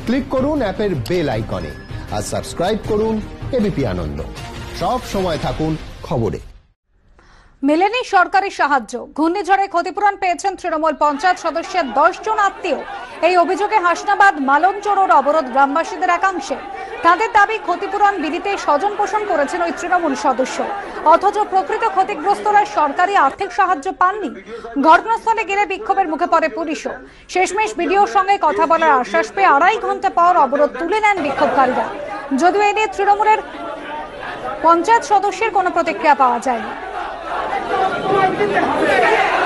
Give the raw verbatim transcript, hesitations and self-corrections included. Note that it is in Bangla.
ক্লিক করুন অ্যাপের বেল আইকনে আর সাবস্ক্রাইব করুন এবিপি আনন্দ। সব সময় থাকুন খবরে। মেলেনি সরকারি সাহায্য, ঘূর্ণিঝড়ে ক্ষতিপূরণ পেয়েছেন তৃণমূল পঞ্চায়েত সদস্যের দশ জন আত্মীয়। এই অভিযোগে হাসনাবাদ মালঞ্চড়োর অবরোধ গ্রামবাসীদের একাংশে। তাদের দাবি ক্ষতিপূরণ বিধিতে স্বজন পোষণ করেছেন ওই তৃণমূল সদস্য, অথচ প্রকৃত ক্ষতিগ্রস্তরা সরকারি আর্থিক সাহায্য পাননি। ঘটনাস্থলে গেলে বিক্ষোভের মুখে পড়ে পুলিশও। শেষমেশ বিডিওর সঙ্গে কথা বলার আশ্বাস পেয়ে আড়াই ঘন্টা পর অবরোধ তুলে নেন বিক্ষোভকারীরা। যদিও এ নিয়ে তৃণমূলের পঞ্চায়েত সদস্যের কোনো প্রতিক্রিয়া পাওয়া যায়নি।